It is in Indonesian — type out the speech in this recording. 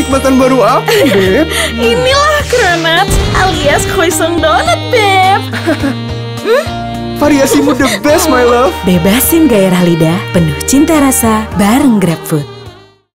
kenikmatan baru apa, Beb? Inilah Cronuts alias Croissant Donut, Beb. Variasimu the best, my love. Bebasin gairah lidah, penuh cinta rasa bareng GrabFood.